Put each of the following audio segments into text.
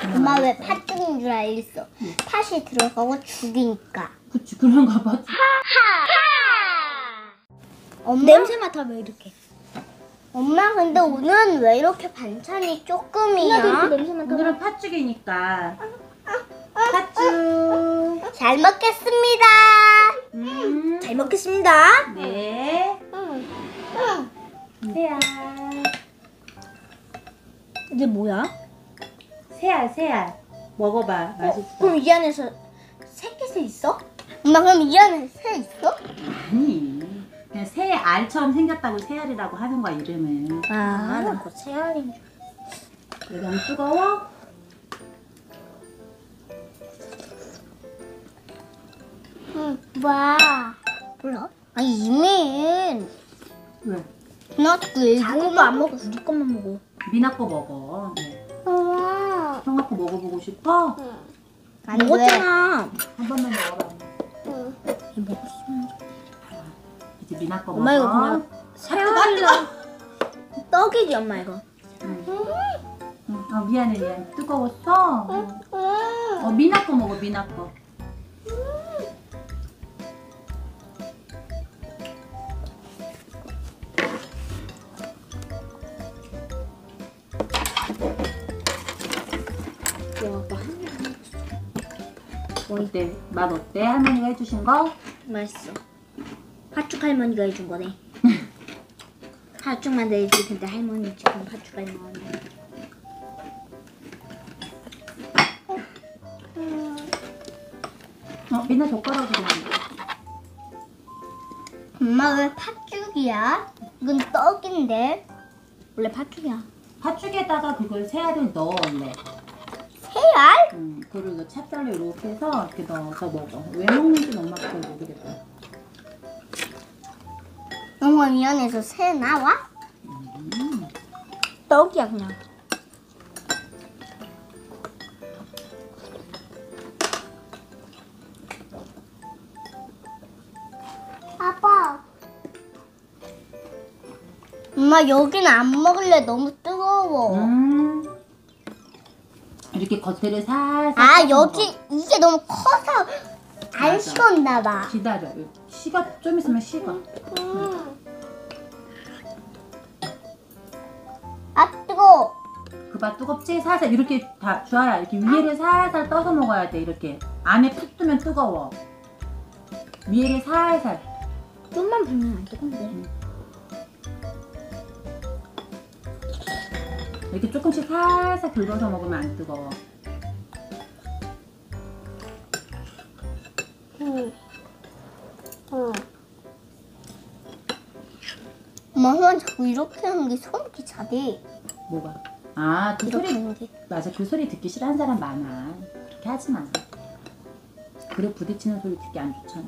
엄마 왜 팥죽인 줄 알겠어. 팥이 들어가고 죽이니까. 그치, 그런가 봐. 엄마? 냄새 맡아봐 이렇게. 엄마 근데 오늘은 왜 이렇게 반찬이 조금이야? 냄새 맡아봐. 오늘은 팥죽이니까. 팥죽. 잘 먹겠습니다. 잘 먹겠습니다. 네. 새알. 이게 뭐야? 새알. 먹어봐. 맛있어. 그럼 이 안에서 새끼새 있어? 엄마 그럼 이 안에 새 있어? 아니. 그냥 새알처럼 생겼다고 새알이라고 하는 거야, 이름은. 난 그 새알인 줄. 왜 너무 뜨거워? 뭐야? 몰라? 아니 이민 왜? 나 그 자기도 안 먹고 우리 것만 먹어. 미나 거 먹어. 네. 엄마 형아 거 먹어보고 싶어? 안 돼. 먹었잖아. 한 번만 먹어봐. 응. 먹었으면. 이제 미나 거 엄마 이거 먹어. 그냥 새알이랑 떡이지 엄마 이거. 미안해. 뜨거웠어? 미나 거 먹어, 미나 거. 어때? 맛 어때? 할머니가 해주신 거? 맛있어. 팥죽 할머니가 해준 거네. 팥죽만 내줄 텐데 할머니 지금 팥죽 할머니. 미나 젓가락으로 먹어. 엄마 왜 팥죽이야? 이건 떡인데. 원래 팥죽이야. 팥죽에다가 그걸 새알을 넣어, 원래. 새알? 그리고 찹쌀로 이렇게 해서 이렇게 넣어서 먹어. 왜 먹는지는 엄마가 잘 모르겠다. 엄마 이 안에서 새 나와? 떡이야 그냥. 아빠. 엄마 여기는 안 먹을래. 너무 뜨거워. 이렇게 겉에를 살살. 아 펴서 여기 이게 너무 커서 안 맞아. 식었나 봐. 먹어. 기다려. 식어, 좀 있으면 식어. 아 뜨거. 그봐 뜨겁지? 살살 이렇게 다 주아야 이렇게 위에를 살살 떠서 먹어야 돼. 이렇게 안에 푹 뜨면 뜨거워. 위에를 살살. 좀만 불면 안 뜨거운데. 이렇게 조금씩 살살 긁어서 먹으면 안 뜨거워. 엄마 그만 자꾸 이렇게 하는 게 소름이 자대. 뭐가? 아, 그 이렇게 소리. 하는 게. 맞아, 그 소리 듣기 싫어하는 사람 많아. 그렇게 하지 마. 그래 부딪히는 소리 듣기 안 좋잖아.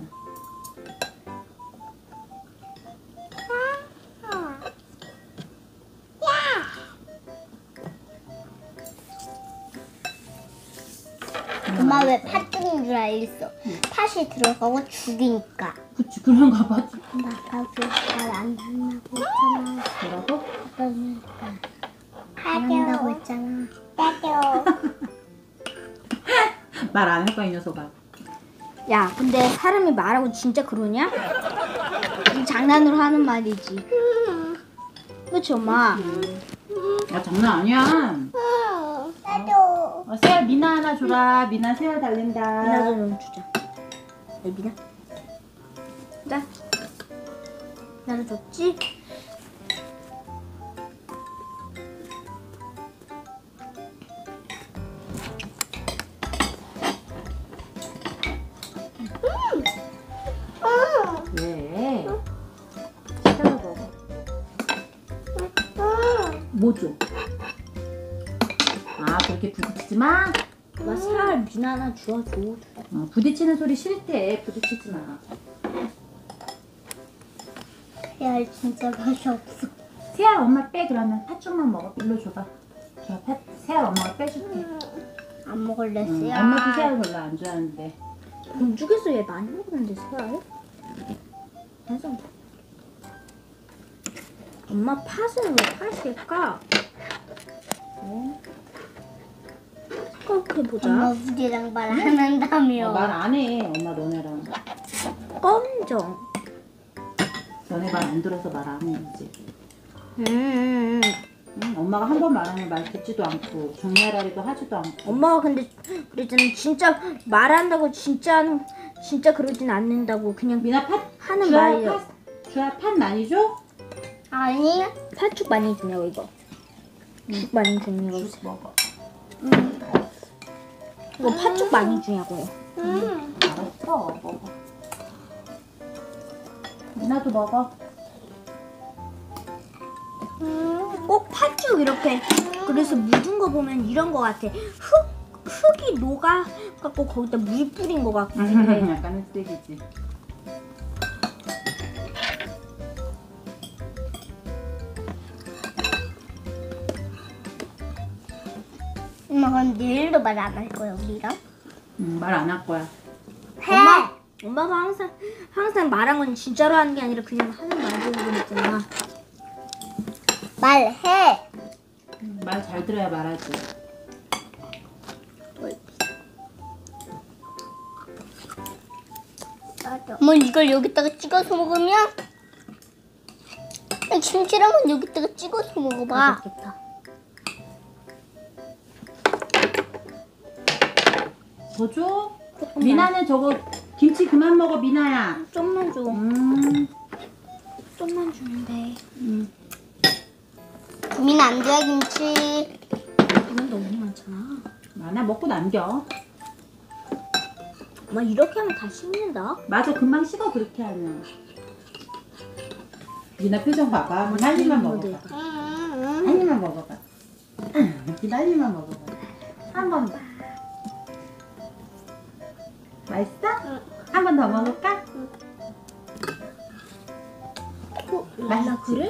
엄마 왜 팥죽인 줄 알겠어. 팥이 들어가고 죽이니까. 그치, 그런가 봐. 엄마 아빠 잘안 한다고 했잖아. 뭐라고? 아빠는 안 한다고 했잖아. 따겨. 말 안 할 거야, 이 녀석아. 야 근데 사람이 말하고 진짜 그러냐? 이 장난으로 하는 말이지. 그치 엄마? 야, 장난 아니야. 따겨. 새알 미나 하나 줘라. 미나 새알 달린다. 미나 좀 주자. 야 미나. 자. 나도 줬지? 왜? 새알 먹어. 뭐 줘? 아, 그렇게 부딪히지 마. 나 새알 미나 하나 주워줘. 부딪히는 소리 싫대. 부딪히지 마. 새알 진짜 맛이 없어. 새알 엄마 빼. 그러면 팥죽만 먹어. 일로 줘봐. 새알 엄마가 빼줄게. 안 먹을래 새알. 엄마도 새알 별로 안 좋아하는데. 공주에서 얘 많이 먹었는데 새알? 맞아. 엄마 팥은 왜 팥일까? 색깔 생각해보자. 엄마 우리랑 말 안 한다며. 말 안 해. 엄마 너네랑. 검정. 너네 말 안 들어서 말 안 해 이제. 음. 응? 엄마가 한 번 말하면 말 듣지도 않고 정리하라리도 하지도 않고. 엄마가 근데 그랬잖아. 진짜 말한다고 진짜 그러진 않는다고 그냥 미나 팥 하는 주아 말이야. 주아 팥 많이 줘? 아니. 팥죽 많이 주냐고 이거. 죽 많이 주냐고. 쭉 먹어. 이거 팥죽 많이 주냐고요. 알았어 먹어. 미나도 먹어. 꼭 팥죽 이렇게 그래서 묻은 거 보면 이런 거 같아. 흙이 녹아 갖고 거기다 물 뿌린 거 같긴 해. 약간 흑색이지. 엄마가 내일도 말 안 할 거야 우리랑. 말 안 할 거야. 엄마가 항상 말한 건 진짜로 하는 게 아니라 그냥 하는 말로 그랬잖아. 말해. 말 잘 들어야 말하지. 뭐 이걸 여기다가 찍어서 먹으면? 김치랑은 여기다가 찍어서 먹어봐. 맛있겠다. 더 줘? 미나는 저거 김치 그만 먹어 미나야. 좀만 줘. 좀만 주면 돼. 민아 안 좋아 김치. 이건 너무 많잖아. 많아 먹고 남겨. 엄마 이렇게 하면 다 식는다. 맞아 금방 식어 그렇게 하면. 미나 표정 봐봐. 미나 한 입만 먹어봐. 한 입만 먹어봐. 미나 한 입만 먹어봐. 한 번 더. 맛있어? 한 번 더 먹을까? 나 그래?